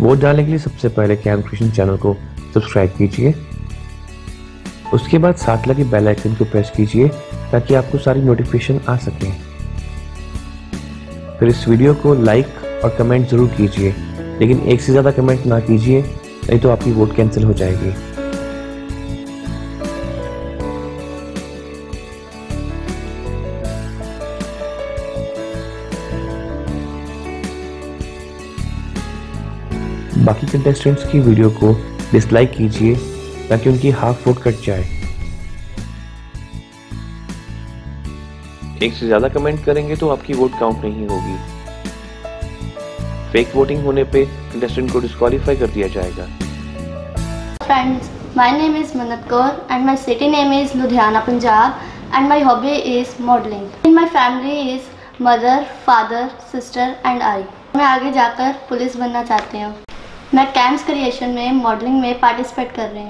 Vote डालने के लिए सबसे पहले कैम क्रिएशन चैनल को सब्सक्राइब कीजिए। उसके बाद साथ लगे बेल आइकन को प्रेस कीजिए ताकि आपको सारी नोटिफिकेशन आ सके। फिर इस वीडियो को लाइक और कमेंट जरूर कीजिए, लेकिन एक से ज़्यादा कमेंट ना कीजिए, नहीं तो आपकी वोट कैंसिल हो जाएगी। बाकी कंटेस्टेंट्स की वीडियो को डिसलाइक कीजिए ताकि उनकी हाफ वोट कट जाए। एक से ज्यादा कमेंट करेंगे तो आपकी वोट काउंट नहीं होगी। फेक वोटिंग होने पे कंटेस्टेंट को डिस्क्वालीफाई कर दिया जाएगा। Friends, my name is Manat Kaur and my city name is Ludhiana, Punjab, and my hobby is modeling. In my family is mother, father, sister and I. मैं आगे जाकर police बनना चाहती हूँ। मैं कैम्स क्रिएशन में मॉडलिंग में participate कर रही हूँ।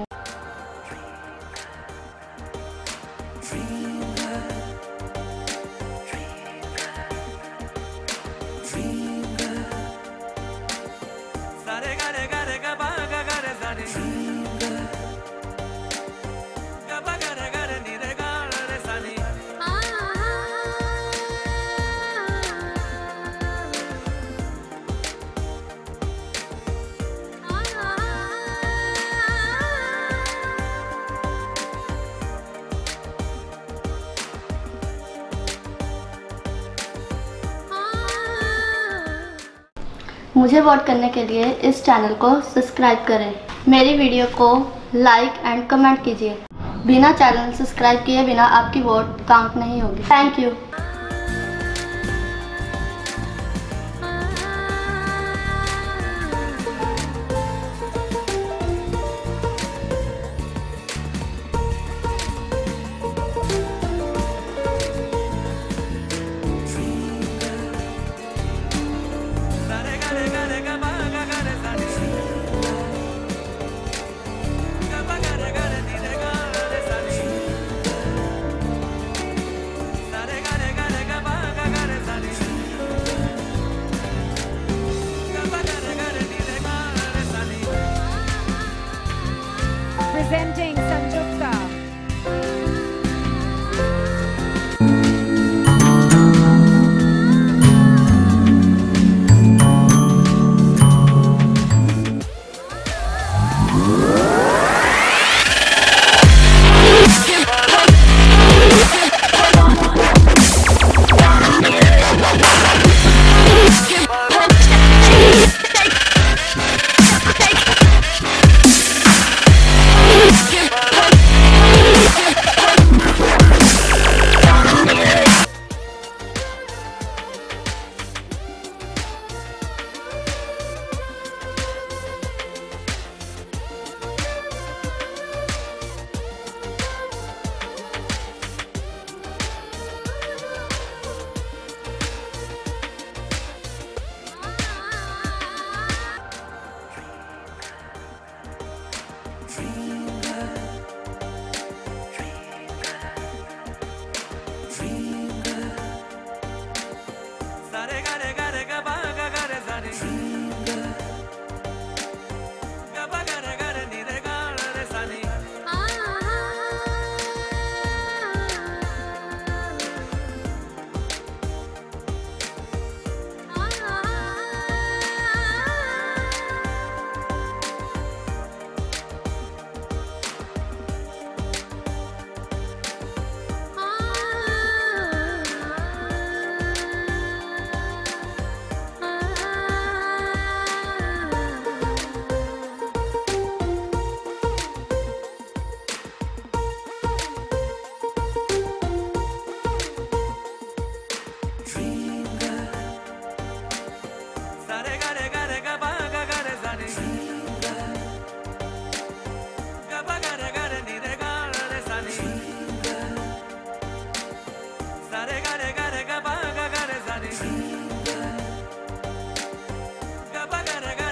मुझे वोट करने के लिए इस चैनल को सब्सक्राइब करें। मेरी वीडियो को लाइक एंड कमेंट कीजिए। बिना चैनल सब्सक्राइब किए बिना आपकी वोट काउंट नहीं होगी। Thank you. Presenting Sanjukta.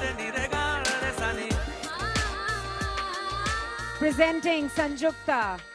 Presenting Sanjukta.